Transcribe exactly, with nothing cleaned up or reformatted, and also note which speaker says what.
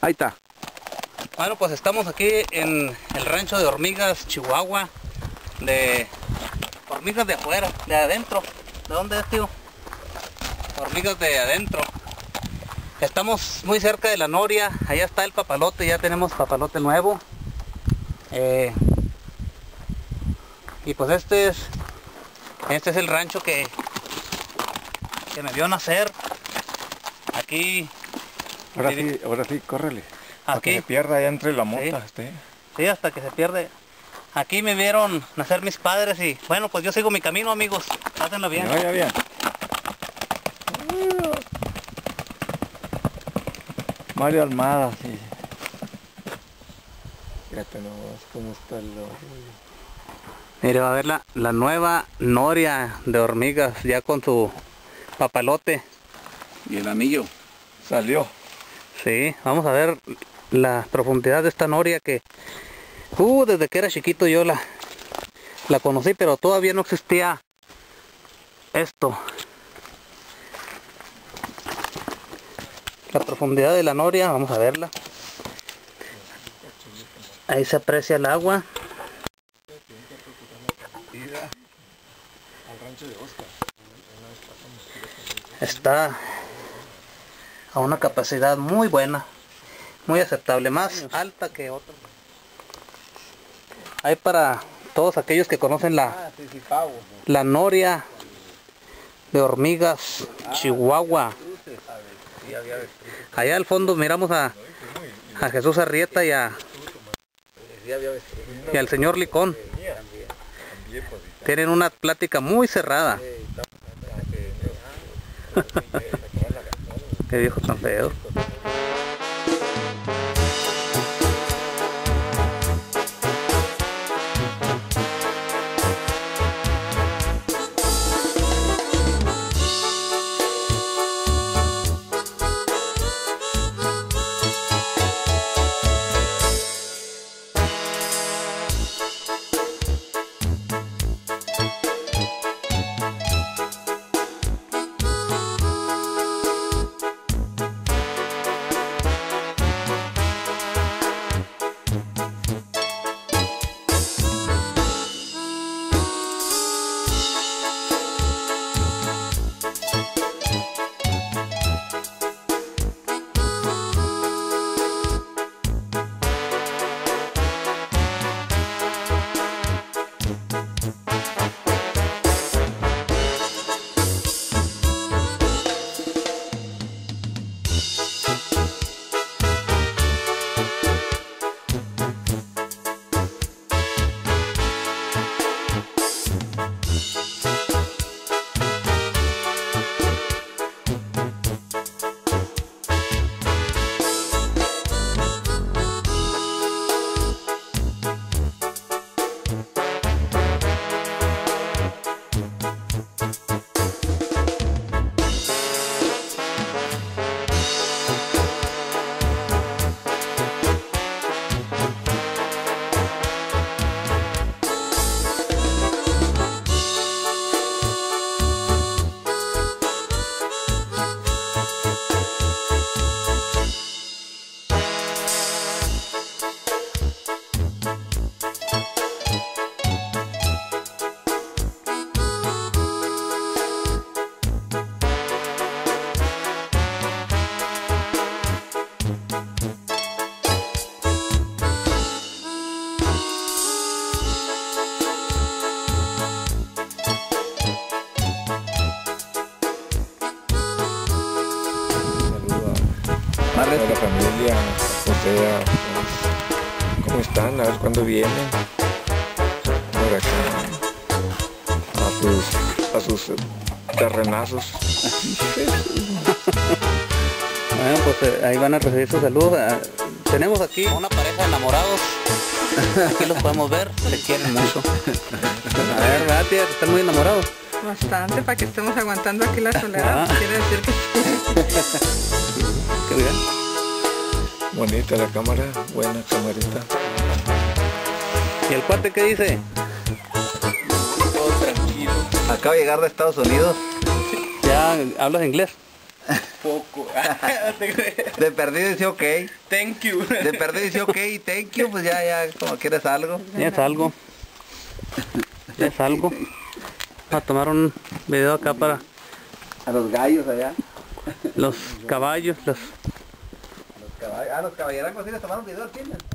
Speaker 1: Ahí está.
Speaker 2: Bueno, pues estamos aquí en el rancho de hormigas Chihuahua. De hormigas de afuera, de adentro. ¿De dónde es, tío? Hormigas de adentro. Estamos muy cerca de la noria. Allá está el papalote, ya tenemos papalote nuevo. Eh, y pues este es Este es el rancho que, que me vio nacer. Aquí.
Speaker 1: Ahora sí, ahora sí, córrele.
Speaker 3: Para que se pierda allá entre la mota.
Speaker 2: Sí.
Speaker 3: Este.
Speaker 2: Sí, hasta que se pierde. Aquí me vieron nacer mis padres y bueno, pues yo sigo mi camino, amigos. Pásenlo bien.
Speaker 3: Que vaya bien. Mario Almada, sí. Fíjate nomás cómo está el hoyo.
Speaker 2: Mire, va a ver la, la nueva noria de hormigas ya con su papalote.
Speaker 1: Y el anillo.
Speaker 3: Salió.
Speaker 2: Sí, vamos a ver la profundidad de esta noria que uh, desde que era chiquito yo la, la conocí, pero todavía no existía esto. La profundidad de la noria, vamos a verla. Ahí se aprecia el agua. Está a una capacidad muy buena, muy aceptable, más alta que otras. Hay para todos aquellos que conocen la, la noria de hormigas Chihuahua. Allá al fondo miramos a, a Jesús Arrieta y, a, y al señor Licón. Tienen una plática muy cerrada. Qué viejo tan feo.
Speaker 3: A la familia, o sea, pues, ¿cómo están? A ver cuándo vienen. Por acá. A sus, a sus terrenazos.
Speaker 2: Bueno, pues eh, ahí van a recibir sus saludos. Ah, tenemos aquí una pareja de enamorados. Aquí los podemos ver, se quieren mucho. A ver, ¿verdad, tía? ¿Están muy enamorados?
Speaker 4: Bastante, para que estemos aguantando aquí la soledad.
Speaker 2: Ah.
Speaker 4: Quiere decir que
Speaker 2: Qué bien.
Speaker 3: Bonita la cámara, buena camarita.
Speaker 2: ¿Y el cuate qué dice?
Speaker 3: Todo tranquilo.
Speaker 2: Acabo de llegar de Estados Unidos. ¿Ya hablas inglés? Poco.
Speaker 5: De perdido dice ok.
Speaker 2: Thank you.
Speaker 5: De perdido dice ok, thank you, pues ya, ya, como quieres algo.
Speaker 2: Ya es algo. Ya es algo. A tomar un video acá para
Speaker 5: A los gallos allá.
Speaker 2: los caballos, los...
Speaker 5: Los caballos. Ah, los caballerangos sí les tomaron video al fin.